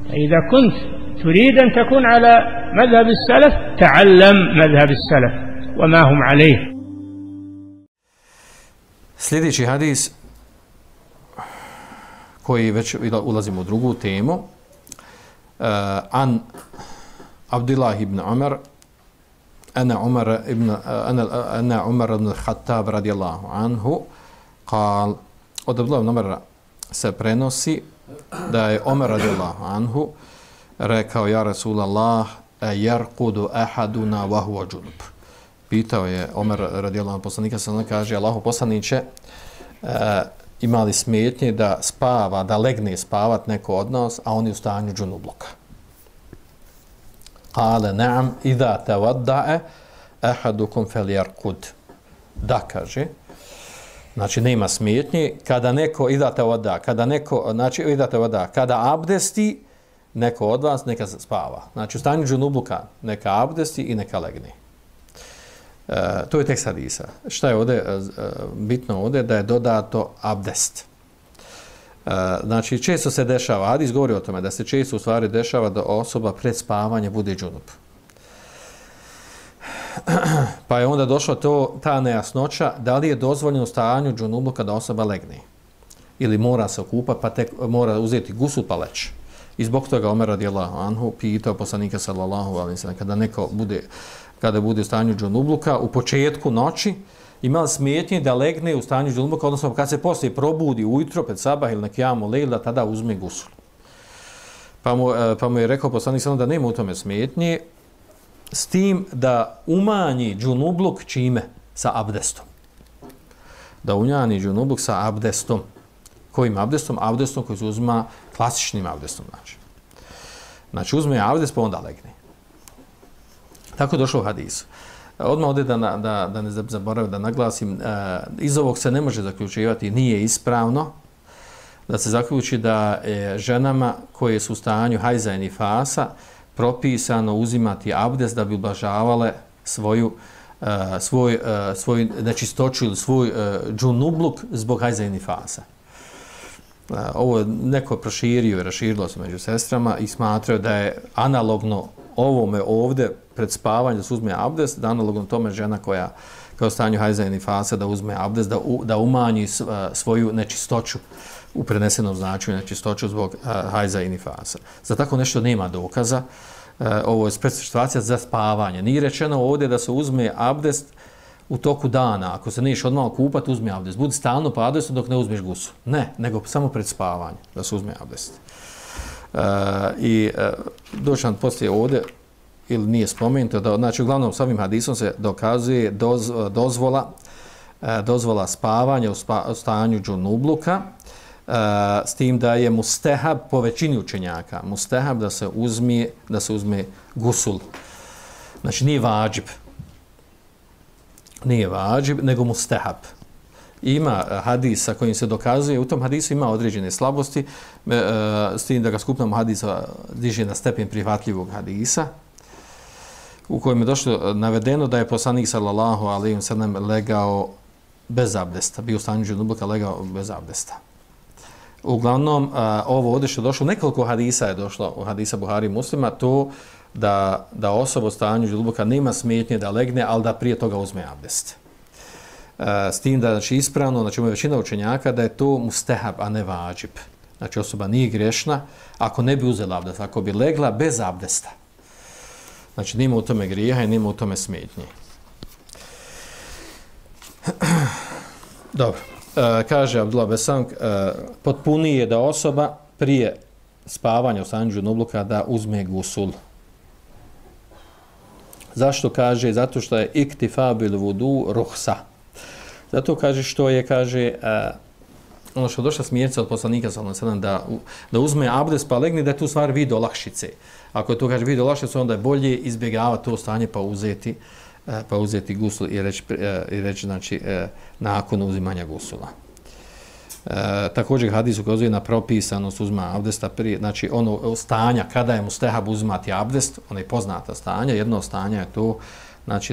إذا كنت تريد أن تكون على مذهب السلف تعلم مذهب السلف وما هم عليه. Sljedeći hadis koji već ulazimo u drugu temu, an Abdullah ibn Umar ana Umar ibn Khattab radijallahu anhu قال od Abdullah ibn Umara se prenosi da je Omer radijallahu anhu rekao: ja Rasulallah, yarqudu ahaduna wa huwa junub. Pitao je Omer radijallahu anhu poslanika, se on kaže: Allahu poslaniće, ima li smetnje da spava, da legne spavat neko od nas, a on je u stanju džunubluka? Kale na'am, idha tawadda'a ahadukum falyarqud. Da, kaže. Znači, nema smetnje kada neko kada abdesti neko od vas, neka spava. Znači, u stanju džunubluka neka abdesti i neka legne. To je tekst hadisa. Šta je ovdje bitno ovdje? Da je dodato abdest. Znači, često se dešava, hadis govori o tome, da se često u stvari dešava da osoba pred spavanje bude džunup. Pa je onda došla ta nejasnoća da li je dozvoljeno u stanju džunubluka da osoba legne. Ili mora se okupati, pa tek mora uzeti gusul pa leći. I zbog toga Omer radijallahu anhu pitao poslanika sallallahu alejhi ve sellem, kada bude u stanju džunubluka u početku noći, ima smetnje da legne u stanju džunubluka, odnosno kad se poslije probudi ujutro pred sabah ili na kijamu lejl, da tada uzme gusul. Pa mu je rekao poslanik sallallahu da nema u tome smetnje, s tim da umanji džunubluk čime? Sa abdestom. Da umanji džunubluk sa abdestom. Kojim abdestom? Abdestom koji se uzma klasičnim abdestom. Znači uzme abdest pa onda legne. Tako je došlo u hadisu. Odmah ovdje da ne zaboravim da naglasim, iz ovog se ne može zaključivati, nije ispravno da se zaključi da ženama koje su u stanju hajza i nifasa propisano uzimati abdest da bi ublažavale svoju nečistoću ili svoj džunubluk zbog hajza i nifasa. Ovo je neko proširio i raširilo se među sestrama i smatraju da je analogno ovome ovdje pred spavanjem da se uzme abdest, da analogno tome žena koja u stanju hajza i nifasa da uzme abdest, da umanji svoju nečistoću u prenesenom značenju, nečistoću zbog hajza i nifasa. Za tako nešto nema dokaza. Ovo je situacija za spavanje. Nije rečeno ovdje da se uzme abdest u toku dana. Ako se neš odmah kupati, uzmi abdest. Budi stalno po abdestu dok ne uzmeš gusu. Ne, nego samo pred spavanje da se uzme abdest. I doći nam poslije ovdje, ili nije spomenuto, da, znači uglavnom s ovim hadisom se dokazuje dozvola spavanja u stanju džunubluka, s tim da je mustehab po većini učenjaka, mustehab da se uzme gusul. Znači nije vađib. Nije vađib, nego mustehab. Ima hadis sa kojim se dokazuje, u tom hadisu ima određene slabosti, s tim da ga skupnom hadisa diže na stepen prihvatljivog hadisa, u kojem je došlo navedeno da je poslanik sallallahu alejhi ve sellem legao bez abdesta, bio u stanju džunubluka, legao bez abdesta. Uglavnom, ovo ovdje što je došlo, nekoliko hadisa je došlo, u hadisa Buhari i Muslima, to da osoba u stanju džunubluka nema smetnje da legne, ali da prije toga uzme abdest. S tim da, znači, ispravno, znači ima većina učenjaka da je to mustehab, a ne vađib. Znači osoba nije grešna ako ne bi uzela abdest, ako bi legla bez abdesta. Znači nema u tome grijeha i nema u tome smetnje. Dobro. Kaže Abdullah Besam, potpunije je da osoba prije spavanja u stanju džunubluka da uzme gusul. Zašto kaže? Zato što je iktifa bil vudu ruhsa. Zato kaže što je, kaže, ono što je došla smjerca od poslanika da uzme abdest pa legne, da je tu stvar vid olakšice. Ako je to, kaže, vid olakšice, onda je bolje izbjegavati to stanje pa uzeti gusul i reći znači, nakon uzimanja gusula. Također hadis ukazuje na propisanost uzma abdesta prije, znači ono stanja kada je mustehab uzimati abdest, ono je poznata stanja, jedno stanje je to, znači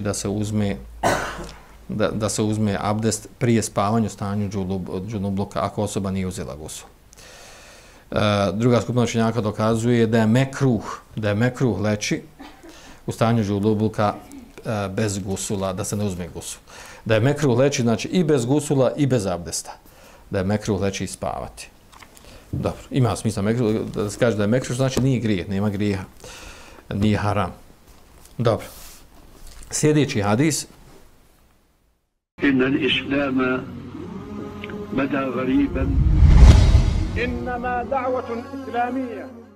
da se uzme abdest prije spavanja u stanju džunubluka ako osoba nije uzela gusul. Druga skupina učenjaka dokazuje da je mekruh leći u stanju džunubluka bez gusula, da se ne uzme gusul. Da je mekruh leći, znači i bez gusula i bez abdesta. Da je mekruh leći i spavati. Dobro, ima smisla mekruh, da se kaže da je mekruh, znači nije grijeh, nema grijeha, nije haram. Dobro. Sljedeći hadis. Inna al-islama bada ghariban إنما دعوة إسلامية